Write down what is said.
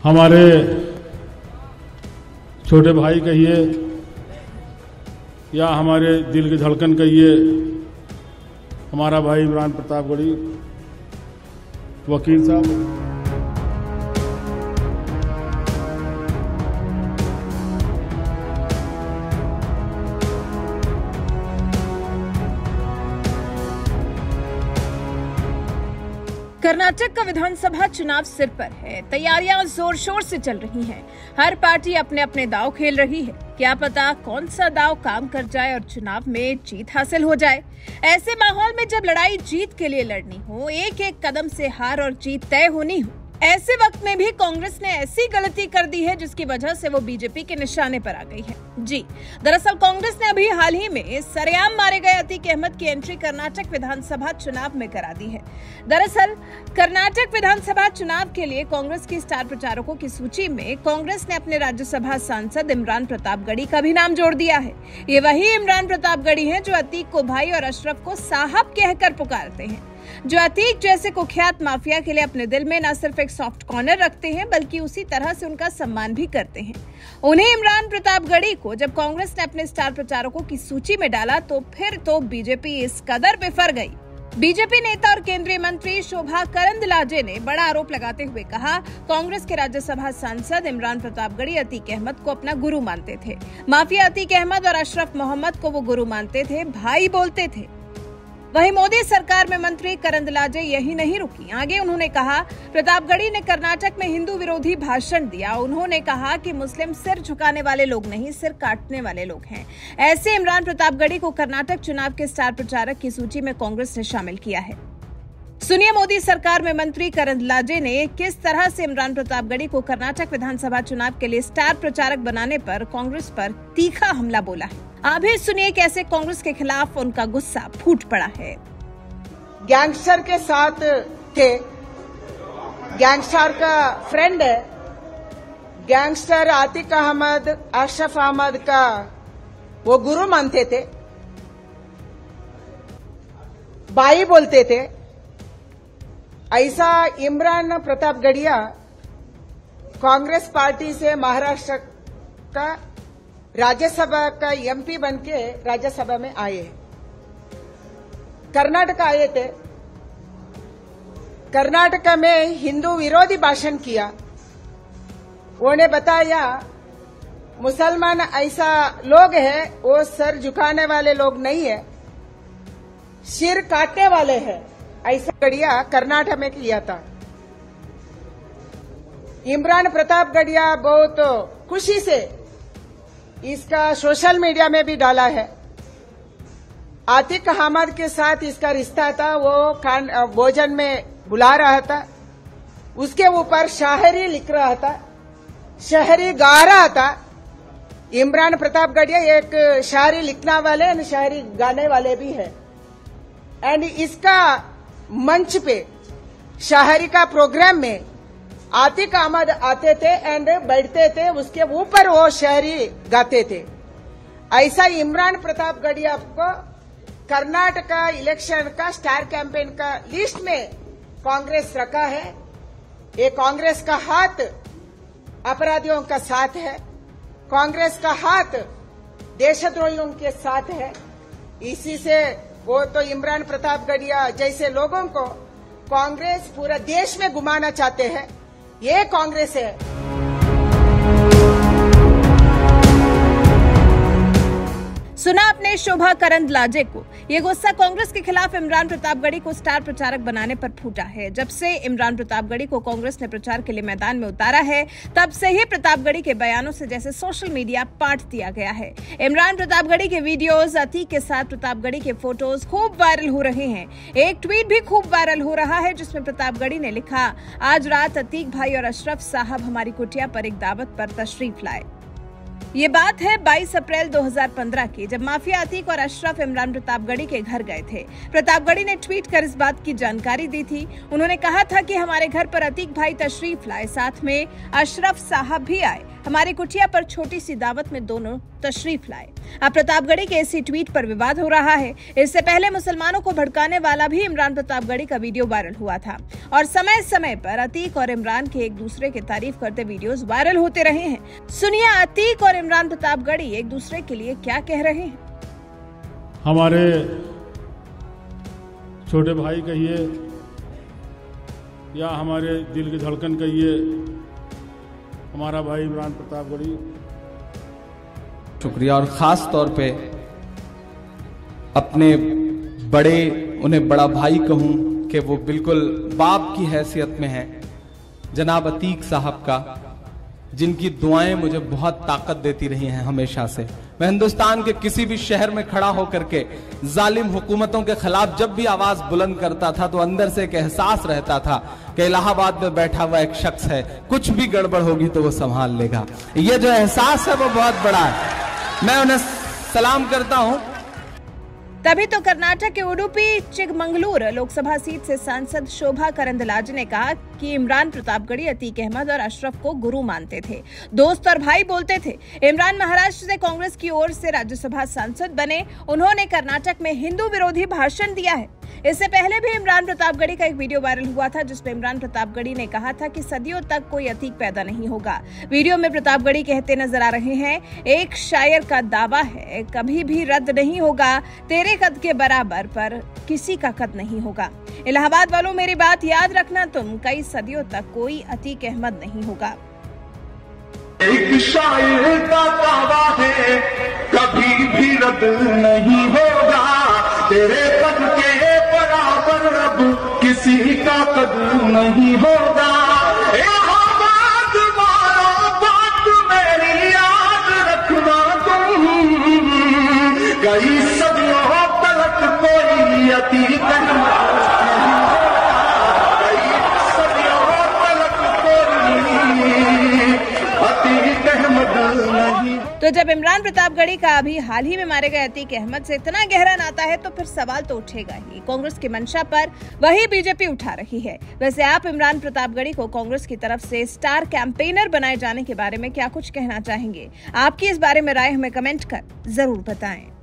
हमारे छोटे भाई कहिए या हमारे दिल की धड़कन कहिए, हमारा भाई इमरान प्रतापगढ़ी वकील साहब, कर्नाटक का विधानसभा चुनाव सिर पर है। तैयारियां जोर शोर से चल रही हैं। हर पार्टी अपने अपने दांव खेल रही है। क्या पता कौन सा दांव काम कर जाए और चुनाव में जीत हासिल हो जाए। ऐसे माहौल में जब लड़ाई जीत के लिए लड़नी हो, एक एक कदम से हार और जीत तय होनी हो, ऐसे वक्त में भी कांग्रेस ने ऐसी गलती कर दी है जिसकी वजह से वो बीजेपी के निशाने पर आ गई है। जी, दरअसल कांग्रेस ने अभी हाल ही में सरेआम मारे गए अतीक अहमद की एंट्री कर्नाटक विधानसभा चुनाव में करा दी है। दरअसल कर्नाटक विधानसभा चुनाव के लिए कांग्रेस की स्टार प्रचारकों की सूची में कांग्रेस ने अपने राज्यसभा सांसद इमरान प्रतापगढ़ी का भी नाम जोड़ दिया है। ये वही इमरान प्रतापगढ़ी हैं जो अतीक को भाई और अशरफ को साहब कहकर पुकारते हैं, जो अतीक जैसे कुख्यात माफिया के लिए अपने दिल में न सिर्फ एक सॉफ्ट कॉर्नर रखते हैं बल्कि उसी तरह से उनका सम्मान भी करते हैं। उन्हें इमरान प्रतापगढ़ी को जब कांग्रेस ने अपने स्टार प्रचारकों की सूची में डाला तो फिर तो बीजेपी इस कदर बिफर गई। बीजेपी नेता और केंद्रीय मंत्री शोभा करंदलाजे ने बड़ा आरोप लगाते हुए कहा, कांग्रेस के राज्यसभा सांसद इमरान प्रतापगढ़ी अतीक अहमद को अपना गुरु मानते थे। माफिया अतीक अहमद और अशरफ मोहम्मद को वो गुरु मानते थे, भाई बोलते थे। वहीं मोदी सरकार में मंत्री करंदलाजे यही नहीं रुकी। आगे उन्होंने कहा, प्रतापगढ़ी ने कर्नाटक में हिंदू विरोधी भाषण दिया। उन्होंने कहा कि मुस्लिम सिर झुकाने वाले लोग नहीं, सिर काटने वाले लोग हैं। ऐसे इमरान प्रतापगढ़ी को कर्नाटक चुनाव के स्टार प्रचारक की सूची में कांग्रेस ने शामिल किया है। सुनिए मोदी सरकार में मंत्री करंदलाजे ने किस तरह से इमरान प्रतापगढ़ी को कर्नाटक विधानसभा चुनाव के लिए स्टार प्रचारक बनाने पर कांग्रेस पर तीखा हमला बोला है। आप भी सुनिए कैसे कांग्रेस के खिलाफ उनका गुस्सा फूट पड़ा है। गैंगस्टर के साथ थे, गैंगस्टर का फ्रेंड है। गैंगस्टर अतीक अहमद, अशरफ अहमद का वो गुरु मानते थे, भाई बोलते थे। ऐसा इमरान प्रतापगढ़िया कांग्रेस पार्टी से महाराष्ट्र का राज्यसभा का एमपी बनके राज्यसभा में आए। कर्नाटक आए थे, कर्नाटक में हिंदू विरोधी भाषण किया। उन्होंने बताया मुसलमान ऐसा लोग है, वो सर झुकाने वाले लोग नहीं है, सिर काटने वाले हैं। ऐसा गढ़िया कर्नाटक में किया था। इमरान प्रतापगढ़िया बहुत खुशी से इसका सोशल मीडिया में भी डाला है। अतीक अहमद के साथ इसका रिश्ता था, वो भोजन में बुला रहा था, उसके ऊपर शायरी लिख रहा था, शायरी गा रहा था। इमरान प्रतापगढ़िया एक शायरी लिखने वाले और शायरी गाने वाले भी है। एंड इसका मंच पे शायरी का प्रोग्राम में अतीक अहमद आते थे एंड बैठते थे, उसके ऊपर वो शायरी गाते थे। ऐसा इमरान प्रतापगढ़िया को कर्नाटक इलेक्शन का स्टार कैंपेन का लिस्ट में कांग्रेस रखा है। ये कांग्रेस का हाथ अपराधियों का साथ है, कांग्रेस का हाथ देशद्रोहियों के साथ है। इसी से वो तो इमरान प्रतापगढ़िया जैसे लोगों को कांग्रेस पूरा देश में घुमाना चाहते हैं। ये कांग्रेस है। सुना आपने शोभा करंदलाजे को। ये गुस्सा कांग्रेस के खिलाफ इमरान प्रतापगढ़ी को स्टार प्रचारक बनाने पर फूटा है। जब से इमरान प्रतापगढ़ी को कांग्रेस ने प्रचार के लिए मैदान में उतारा है, तब से ही प्रतापगढ़ी के बयानों से जैसे सोशल मीडिया पाट दिया गया है। इमरान प्रतापगढ़ी के वीडियोस, अतीक के साथ प्रतापगढ़ी के फोटोज खूब वायरल हो रहे हैं। एक ट्वीट भी खूब वायरल हो रहा है जिसमें प्रतापगढ़ी ने लिखा, आज रात अतीक भाई और अशरफ साहब हमारी कुटिया पर एक दावत पर तशरीफ लाए। ये बात है 22 अप्रैल 2015 की, जब माफिया अतीक और अशरफ इमरान प्रतापगढ़ी के घर गए थे। प्रतापगढ़ी ने ट्वीट कर इस बात की जानकारी दी थी। उन्होंने कहा था कि हमारे घर पर अतीक भाई तशरीफ लाए, साथ में अशरफ साहब भी आए। हमारी कुटिया पर छोटी सी दावत में दोनों तशरीफ लाए। अब प्रतापगढ़ी के इसी ट्वीट पर विवाद हो रहा है। इससे पहले मुसलमानों को भड़काने वाला भी इमरान प्रतापगढ़ी का वीडियो वायरल हुआ था और समय समय पर अतीक और इमरान के एक दूसरे की तारीफ करते वीडियोस वायरल होते रहे हैं। सुनिए अतीक और इमरान प्रतापगढ़ी एक दूसरे के लिए क्या कह रहे हैं। हमारे छोटे भाई कहिए या हमारे दिल की धड़कन कहिए, हमारा भाई इमरान प्रतापगढ़ी, शुक्रिया। और ख़ास तौर पे अपने बड़े, उन्हें बड़ा भाई कहूं कि वो बिल्कुल बाप की हैसियत में है, जनाब अतीक साहब का, जिनकी दुआएं मुझे बहुत ताकत देती रही हैं हमेशा से। मैं हिंदुस्तान के किसी भी शहर में खड़ा होकर के जालिम हुकूमतों के खिलाफ जब भी आवाज बुलंद करता था तो अंदर से एक एहसास रहता था कि इलाहाबाद में बैठा हुआ एक शख्स है, कुछ भी गड़बड़ होगी तो वो संभाल लेगा। ये जो एहसास है वो बहुत बड़ा है। मैं उन्हें सलाम करता हूं। तभी तो कर्नाटक के उडुपी चिकमंगलूर लोकसभा सीट से सांसद शोभा करंदलाजे ने कहा कि इमरान प्रतापगढ़ी अतीक अहमद और अशरफ को गुरु मानते थे, दोस्त और भाई बोलते थे। इमरान महाराष्ट्र से कांग्रेस की ओर से राज्यसभा सांसद बने। उन्होंने कर्नाटक में हिंदू विरोधी भाषण दिया है। इससे पहले भी इमरान प्रतापगढ़ी का एक वीडियो वायरल हुआ था जिसमें इमरान प्रतापगढ़ी ने कहा था कि सदियों तक कोई अतीक पैदा नहीं होगा। वीडियो में प्रतापगढ़ी कहते नजर आ रहे हैं, एक शायर का दावा है, कभी भी रद्द नहीं होगा, तेरे कद के बराबर पर किसी का कद नहीं होगा। इलाहाबाद वालों, मेरी बात याद रखना, तुम कई सदियों तक कोई अतीक अहमद नहीं होगा। एक शायर का दावा है, कभी भी रद्द नहीं होगा, तेरे कद के बराबर अब किसी का कद नहीं होगा। इलाहाबाद वालों, बात मेरी याद रखना तुम, कई सदियों तक कोई अतीक तो जब इमरान प्रतापगढ़ी का अभी हाल ही में मारे गए अतीक अहमद से इतना गहरा नाता है तो फिर सवाल तो उठेगा ही। कांग्रेस की मंशा पर वही बीजेपी उठा रही है। वैसे आप इमरान प्रतापगढ़ी को कांग्रेस की तरफ से स्टार कैंपेनर बनाए जाने के बारे में क्या कुछ कहना चाहेंगे? आपकी इस बारे में राय हमें कमेंट कर जरूर बताएं।